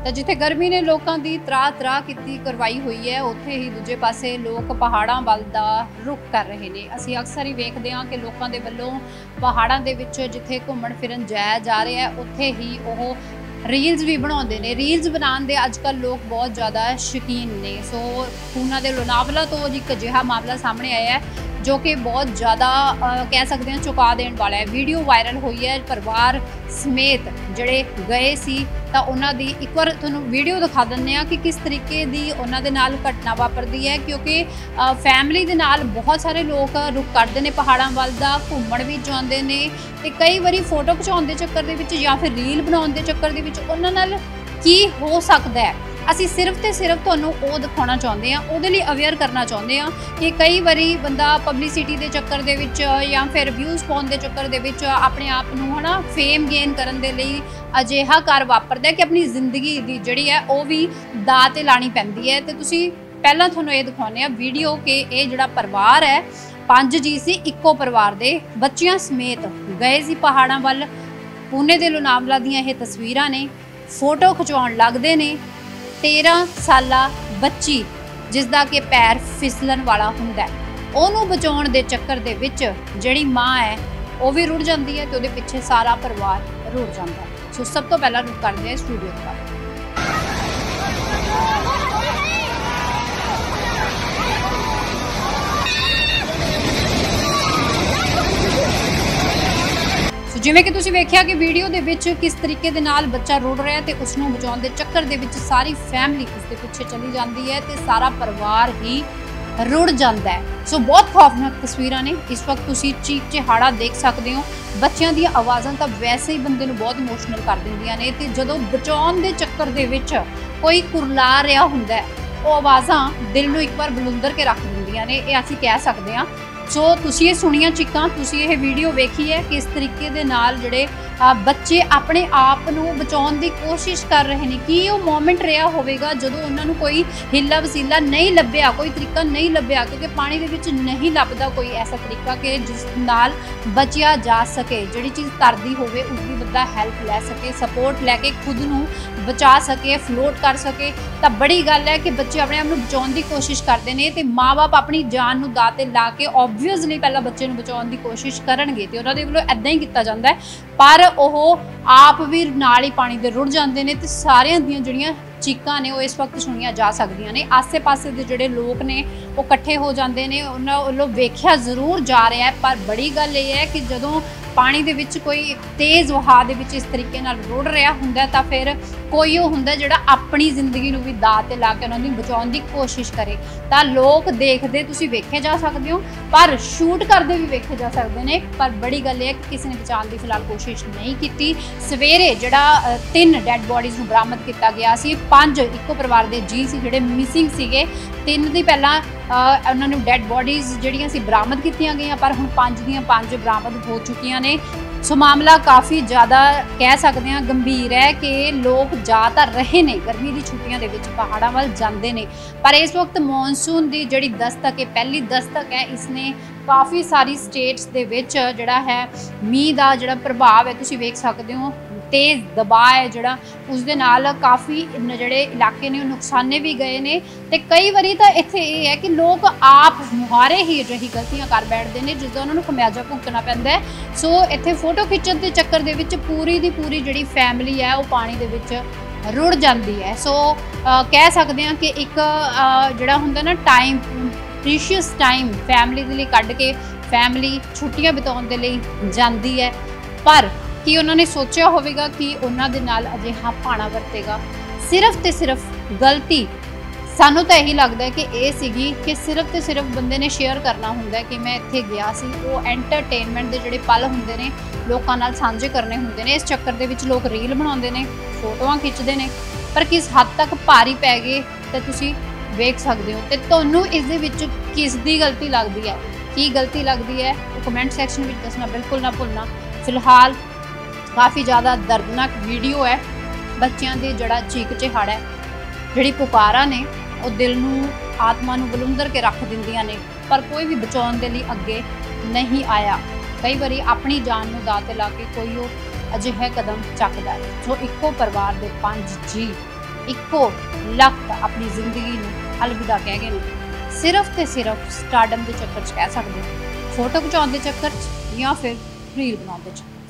ਤਾਂ ਜਿੱਥੇ ਗਰਮੀ ਨੇ ਲੋਕਾਂ ਦੀ ਤਰਾ ਕੀਤੀ ਕਰਵਾਈ ਹੋਈ ਹੈ, ਉੱਥੇ ਹੀ ਦੂਜੇ ਪਾਸੇ ਲੋਕ ਪਹਾੜਾਂ ਵੱਲ ਦਾ ਰੁਖ ਕਰ ਰਹੇ ਨੇ। ਅਸੀਂ ਅਕਸਰ ਹੀ ਵੇਖਦੇ ਹਾਂ ਕਿ ਲੋਕਾਂ ਦੇ ਵੱਲੋਂ ਪਹਾੜਾਂ ਦੇ ਵਿੱਚ ਜਿੱਥੇ ਘੁੰਮਣ ਫਿਰਨ ਜਾਇਆ ਜਾ ਰਿਹਾ ਹੈ, ਉੱਥੇ ਹੀ ਉਹ ਰੀਲਸ ਵੀ ਬਣਾਉਂਦੇ ਨੇ। ਰੀਲਸ ਬਣਾਉਣ ਦੇ ਅੱਜ ਕੱਲ੍ਹ ਲੋਕ ਬਹੁਤ ਜ਼ਿਆਦਾ ਸ਼ੌਕੀਨ ਨੇ। ਸੋ ਉਹਨਾਂ ਦੇ ਲੋਨਾਵਲਾ ਤੋਂ ਇੱਕ ਅਜਿਹਾ ਮਾਮਲਾ ਸਾਹਮਣੇ ਆਇਆ ਹੈ जो कि बहुत ज़्यादा कह सकते हैं चुका देने वाला है। वीडियो वायरल हुई है, परिवार समेत जड़े गए सी तो उन्हों की एक बार तुहानूं वीडियो दिखा दिंदे आ कि किस तरीके की उन्हों दे नाल घटना वापरदी है, क्योंकि फैमिली दे नाल बहुत सारे लोग रुख करते हैं पहाड़ों वाल दा, घूमण भी जाते हैं ते कई बारी फोटो खिचाउण दे चक्कर दे विच या फिर रील बनाउण दे चक्कर दे विच उन्हां नाल की हो सकदा है। ਅਸੀਂ ਸਿਰਫ ਤੇ ਸਿਰਫ ਤੁਹਾਨੂੰ ਉਹ ਦਿਖਾਉਣਾ ਚਾਹੁੰਦੇ ਹਾਂ, ਉਹਦੇ ਲਈ ਅਵੇਅਰ ਕਰਨਾ ਚਾਹੁੰਦੇ ਹਾਂ ਕਿ ਕਈ ਵਾਰੀ ਬੰਦਾ ਪਬਲਿਸਿਟੀ ਦੇ ਚੱਕਰ ਦੇ ਵਿੱਚ ਜਾਂ ਫਿਰ ਵਿਊਜ਼ ਪਾਉਣ ਦੇ ਚੱਕਰ ਦੇ ਵਿੱਚ ਆਪਣੇ ਆਪ ਨੂੰ ਹਨਾ ਫੇਮ ਗੇਨ ਕਰਨ ਦੇ ਲਈ ਅਜਿਹਾ ਕਰ ਵਾਪਰਦਾ ਕਿ ਆਪਣੀ ਜ਼ਿੰਦਗੀ ਦੀ ਜਿਹੜੀ ਹੈ ਉਹ ਵੀ ਦਾਅ ਤੇ ਲਾਣੀ ਪੈਂਦੀ ਹੈ। ਤੇ ਤੁਸੀਂ ਪਹਿਲਾਂ ਤੁਹਾਨੂੰ ਇਹ ਦਿਖਾਉਂਦੇ ਆ ਵੀਡੀਓ ਕਿ ਇਹ ਜਿਹੜਾ ਪਰਿਵਾਰ ਹੈ 5 ਜੀ ਸੀ, ਇੱਕੋ ਪਰਿਵਾਰ ਦੇ ਬੱਚਿਆਂ ਸਮੇਤ ਗਏ ਸੀ ਪਹਾੜਾਂ ਵੱਲ। ਪੂਨੇ ਦੇ ਲੋਨਾਵਲਾ ਦੀਆਂ ਇਹ ਤਸਵੀਰਾਂ ਨੇ। ਫੋਟੋ ਖਿਚਾਉਣ ਲੱਗਦੇ ਨੇ 13 ਸਾਲਾ ਬੱਚੀ जिसका कि पैर फिसलन वाला हुंदा है, ਉਹਨੂੰ बचाउण दे चक्कर दे विच जिहड़ी माँ है वो भी रुड़ जाती है तो उहदे पिछे सारा परिवार रुड़ जाता है। सो सब तो पहला रुक करते हैं स्टूडियो का। जिवें कि तुसीं वेखिया कि वीडियो दे विच किस तरीके दे नाल बच्चा रुड़ रहा है ते उसनूं बचाउण दे चक्कर दे विच सारी फैमिली उसके पीछे चली जाती है ते सारा परिवार ही रुड़ जाता है। सो बहुत खौफनाक तस्वीरां ने। इस वक्त तुसीं चीख चिहाड़ा देख सकते हो। बच्चों दी आवाज़ां तां वैसे ही बंदे नूं बहुत इमोशनल कर दिंदियां ने ते जदों बचाउण दे चक्कर दे विच कोई कुरला रहा हुंदा है, वो आवाज़ां दिल नूं एक बार बलुंदर के रख दिंदियां ने, ये असीं कह सकते हैं। सो तुसीं ये सुनिया चीकां, तुसीं ये वीडियो वेखी है किस तरीके दे नाल जिहड़े बच्चे अपने आप नूं बचाउण दी कोशिश कर रहे हैं। कि वो मोमेंट रहा होवेगा जदों उन्हां नूं कोई हिला वसीला नहीं लभ्या, कोई तरीका नहीं लभ्या, क्योंकि पानी दे विच नहीं लभदा कोई ऐसा तरीका कि जिस नाल बचिया जा सके। जिहड़ी चीज़ तरदी होवे उसकी बंदा हैल्प लै सके, सपोर्ट लैके खुद नूं बचा सके, फ्लोट कर सके। तो बड़ी गल है कि बच्चे अपने आप नूं बचाउण दी कोशिश करते हैं तो माँ बाप अपनी जान नूं दाऽ ते ला के ऑबवियसली पहला बच्चे नूं बचाउण दी कोशिश करनगे ते उन्हां दे वल्लों इदां ही कीता जांदा है, पर ਉਹ ਆਪ ਵੀ ਨਾਲ ਹੀ ਪਾਣੀ ਦੇ ਰੁੜ ਜਾਂਦੇ ਨੇ ਤੇ ਸਾਰਿਆਂ ਦੀਆਂ ਜਿਹੜੀਆਂ ਚੀਕਾਂ ਨੇ ਉਹ ਇਸ ਵਕਤ ਸੁਣੀਆਂ ਜਾ ਸਕਦੀਆਂ ਨੇ। ਆਸੇ-ਪਾਸੇ ਦੇ ਜਿਹੜੇ ਲੋਕ ਨੇ ਉਹ ਇਕੱਠੇ ਹੋ ਜਾਂਦੇ ਨੇ, ਉਹਨਾਂ ਵੱਲੋਂ ਵੇਖਿਆ ਜ਼ਰੂਰ ਜਾ ਰਿਹਾ ਹੈ, ਪਰ ਬੜੀ ਗੱਲ ਇਹ ਹੈ ਕਿ ਜਦੋਂ ਪਾਣੀ ਦੇ ਵਿੱਚ ਕੋਈ ਤੇਜ਼ ਵਹਾਅ ਦੇ ਵਿੱਚ ਇਸ ਤਰੀਕੇ ਨਾਲ ਰੁੜ ਰਿਹਾ ਹੁੰਦਾ ਤਾਂ ਫਿਰ ਕੋਈ ਉਹ ਹੁੰਦਾ ਜਿਹੜਾ ਆਪਣੀ ਜ਼ਿੰਦਗੀ ਨੂੰ ਵੀ ਦਾਅ ਤੇ ਲਾ ਕੇ ਉਹਨਾਂ ਨੂੰ ਬਚਾਉਣ ਦੀ ਕੋਸ਼ਿਸ਼ ਕਰੇ। ਤਾਂ ਲੋਕ ਦੇਖਦੇ ਤੁਸੀਂ ਵੇਖੇ ਜਾ ਸਕਦੇ ਹੋ, ਪਰ ਸ਼ੂਟ ਕਰਦੇ ਵੀ ਵੇਖੇ ਜਾ ਸਕਦੇ ਨੇ। ਪਰ ਬੜੀ ਗੱਲ ਇਹ ਹੈ ਕਿ ਕਿਸੇ ਨੇ ਬਚਾਉਣ ਦੀ ਫਿਲਹਾਲ ਕੋਸ਼ਿਸ਼ ਨਹੀਂ ਕੀਤੀ। ਸਵੇਰੇ ਜਿਹੜਾ 3 ਡੈਡ ਬੋਡੀਜ਼ ਨੂੰ ਬਰਾਮਦ ਕੀਤਾ ਗਿਆ ਸੀ, 5 ਇੱਕੋ ਪਰਿਵਾਰ ਦੇ ਜੀ ਸੀ ਜਿਹੜੇ ਮਿਸਿੰਗ ਸੀਗੇ। 3 ਦੀ ਪਹਿਲਾਂ ਉਹਨਾਂ ਨੂੰ ਡੈਡ ਬੋਡੀਜ਼ ਜਿਹੜੀਆਂ ਸੀ ਬਰਾਮਦ ਕੀਤੀਆਂ ਗਈਆਂ, ਪਰ ਹੁਣ 5 ਦੀਆਂ 5 ਬਰਾਮਦ ਹੋ ਚੁੱਕੀਆਂ ਨੇ। सो मामला काफ़ी ज़्यादा कह सकते हैं गंभीर है कि लोग जा तां रहे ने गर्मी की छुट्टियां दे विच पहाड़ां वल जांदे ने, पर इस वक्त मॉनसून की जिहड़ी दस्तक है, पहली दस्तक है, इसने काफ़ी सारी स्टेट्स दे विच जिहड़ा है मींह दा जिहड़ा प्रभाव है तुसीं वेख सकते हो। तेज़ दबाव है जिहड़ा उसदे नाल काफ़ी जिहड़े इलाके ने नुकसाने भी गए ने ते कई बारी तां इत्थे ये है कि लोग आप मुहारे ही अजिही गलतियां कर बैठते हैं जिसदा उन्हां नूं खमियाजा भुगतना पैंदा है। सो इत्थे फोटो खिच्चण दे चक्कर दे विच पूरी दी पूरी जिहड़ी फैमिली है वो पानी दे विच रुड़ जाती है। सो कह सकते हैं कि एक जिहड़ा हुंदा ना टाइम, प्रीशियस टाइम फैमिली दे लई कढ के फैमिली छुट्टियां बिताउण दे लई जांदी है, पर कि उन्होंने सोचा होगा कि उन्होंने नाल अजिहा भाणा वरतेगा। सिर्फ तो सिर्फ गलती सानू तो यही लगता है कि ये सीगी कि सिर्फ तो सिर्फ बंदे ने शेयर करना होंगे कि मैं इत्थे गया सी, वो एंटरटेनमेंट के जोड़े पल होंगे ने लोगों नाल साझे करने होंगे ने। इस चक्कर दे विच लोग रील बनाते हैं, फोटोआं खिंचते हैं, पर किस हद तक भारी पै गए तो तुसीं वेख सकते हो। तो तुहानूं इस दे विच किस दी गलती लगती है, की गलती लगती है, वो कमेंट सैक्शन में दसना बिल्कुल ना भुलना। फिलहाल काफ़ी ज़्यादा दर्दनाक वीडियो है, बच्चों के जड़ा चीक चिहाड़ा है, जिहड़ी पुकारा ने वो दिल नूं आत्मा नूं बलुंदर के रख दिंदियां ने, पर कोई भी बचाउण दे लई अगे नहीं आया। कई बारी अपनी जान नूं दाऽ ते ला के कोई वो अजिहा कदम चकदा है। सो इक्को परिवार के 5 जी ਇੱਕੋ ਲਖਤ ਆਪਣੀ ਜ਼ਿੰਦਗੀ ਨੂੰ ਅਲਵਿਦਾ ਕਹਿ ਗਏ ਨੇ। ਸਿਰਫ ਤੇ ਸਿਰਫ ਸਟਾਰਡਮ ਦੇ ਚੱਕਰ 'ਚ ਕਹਿ ਸਕਦੇ, ਫੋਟੋ ਖਿਚਾਉਣ ਦੇ ਚੱਕਰ 'ਚ ਜਾਂ ਫਿਰ ਰੀਲ ਬਣਾਉਣ ਦੇ ਚੱਕਰ 'ਚ।